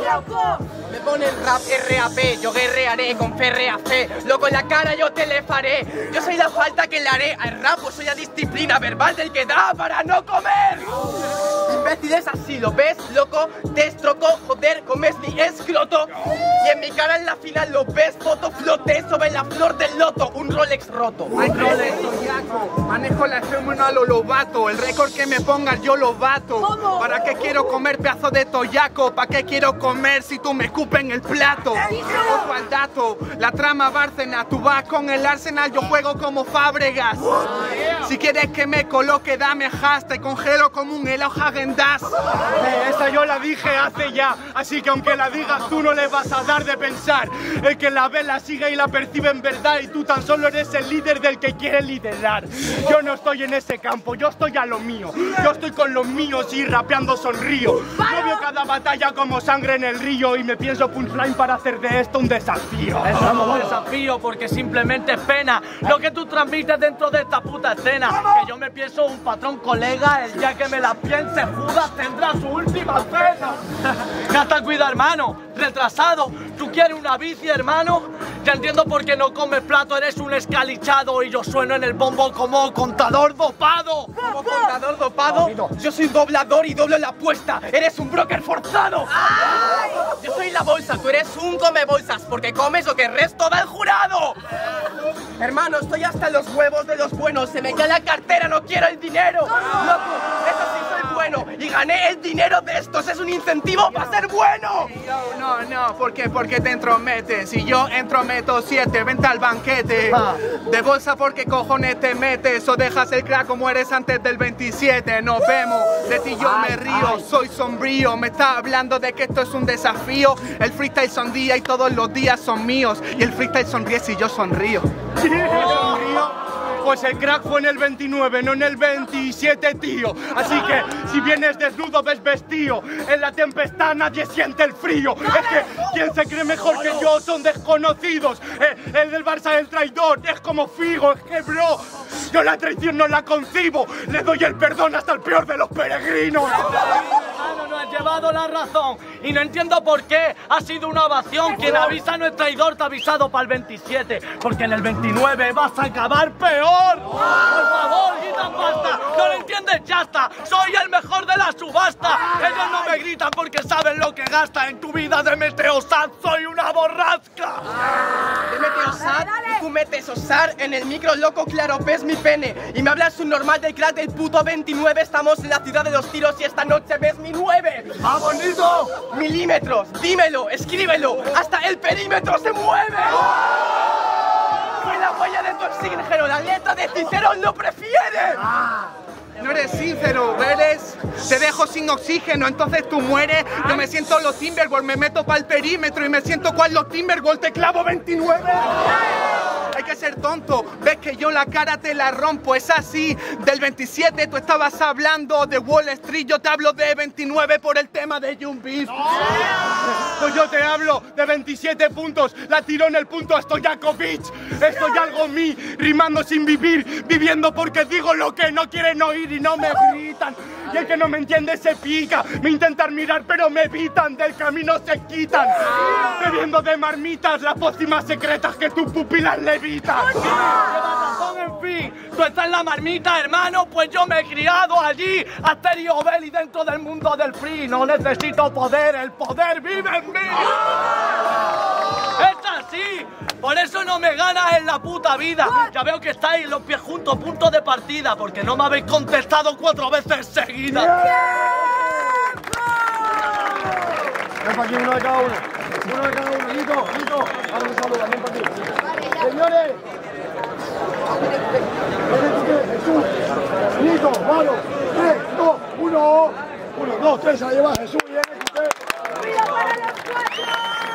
loco! Me pone el rap RAP, yo guerrearé con férrea fe. Loco, en la cara yo te le faré. Yo soy la falta que le haré al rap, pues soy la disciplina verbal del que da para no comer. Imbécil, es así, ¿lo ves, loco? Te estroco, joder, comes mi escroto. Y en mi cara en la final lo ves, foto floté sobre la flor del loto. Un Rolex roto. Ay, Rolex, toyaco. Manejo la fórmula a lo lobato. El récord que me pongas yo lo bato. ¿Cómo? ¿Para qué quiero comer pedazo de toyaco? ¿Para qué quiero comer si tú me escupes en el plato? Ojo al dato, la trama Bárcena. Tú vas con el Arsenal, yo juego como Fábregas. Si quieres que me coloque, dame hashtag. Te congelo como un helado Häagen-Dazs. Esa yo la dije hace ya, así que aunque la digas tú no le vas a dar de pensar. El que la ve la sigue y la percibe en verdad, y tú tan solo eres el líder del que quiere liderar. Yo no estoy en ese campo, yo estoy a lo mío. Yo estoy con los míos y rapeando sonrío. Yo veo cada batalla como sangre en el río y me pienso punchline para hacer de esto un desafío. Eso no es un desafío porque simplemente es pena lo que tú transmites dentro de esta puta escena. Que yo me pienso un patrón colega, el día que me la piense Judas tendrá su última cena. Gasta cuida, hermano, retrasado. ¿Tú quieres una bici, hermano? Ya entiendo por qué no comes plato, eres un escalichado y yo sueno en el bombo como contador dopado. ¿Como contador dopado? Yo soy doblador y doblo la apuesta. Eres un broker forzado. ¡Ay! Yo soy la bolsa, tú eres un come bolsas porque comes lo que el resto da el jurado. Hermano, estoy hasta los huevos de los buenos. Se me cae la cartera, no quiero el dinero. Loco, eso sí soy bueno y gané el dinero de estos. Es un incentivo para ser bueno. No, ¿por qué? Porque te entrometes. Si yo entrometo 7, vente al banquete. De bolsa, porque cojones te metes o dejas el crack como eres antes del 27. Nos vemos, de ti yo me río, soy sombrío. Me está hablando de que esto es un desafío. El freestyle son día y todos los días son míos. Y el freestyle sonríe si yo sonrío. ¿Sonrío? Pues el crack fue en el 29, no en el 27, tío. Así que si vienes desnudo ves vestido. En la tempestad nadie siente el frío. Es que quien se cree mejor que yo son desconocidos. El del Barça el traidor es como Figo. Es que bro, yo la traición no la concibo. Le doy el perdón hasta el peor de los peregrinos. No has llevado la razón y no entiendo por qué ha sido una ovación. Quien avisa no es traidor, te ha avisado para el 27, porque en el 29 vas a acabar peor. Por favor, quita pasta, no lo entiendes, ya está. Soy el mejor de la subasta. Ellos no me gritan porque saben lo que gasta. En tu vida de Meteosat soy una borrasca. De Meteosat, y tú metes osar en el micro, loco, claro, ves mi pene. Y me hablas un normal del crack del puto 29. Estamos en la ciudad de los tiros y esta noche ves mi 9. ¡Ah, bonito! Milímetros, dímelo, escríbelo, hasta el perímetro se mueve. Soy la huella de tu oxígeno, la letra de Cicerón lo prefiere. No eres sincero, eres... Te dejo sin oxígeno, entonces tú mueres. Yo me siento los Timberwolves, me meto para el perímetro y me siento cual los Timberwolves, te clavo 29. Hay que ser tonto, ves que yo la cara te la rompo, es así. Del 27 tú estabas hablando de Wall Street, yo te hablo de 29 por el tema de Young Beef. Pues yo te hablo de 27 puntos, la tiró en el punto a Stojakovic. Estoy algo mí, rimando sin vivir, viviendo porque digo lo que no quieren oír y no me gritan. Y el que no me entiende se pica, me intentan mirar pero me evitan, del camino se quitan. Bebiendo de marmitas las pócimas secretas que tus pupilas levitan. Llevas razón, en fin. Tú estás en la marmita, hermano, pues yo me he criado allí. Asterio Belli dentro del mundo del free. No necesito poder, el poder vive en mí. ¡Es así! Por eso no me ganas en la puta vida. Ya veo que estáis los pies juntos, punto de partida, porque no me habéis contestado 4 veces seguidas. Ven para aquí, uno de cada uno. Uno de cada uno, Lito. Ahora me saludan, ven para aquí. Señores. Jesús. Lito, mano. 3, 2, 1. 1, 2, 3, se la lleva Jesús. Bien, ¡Ruido para los 4!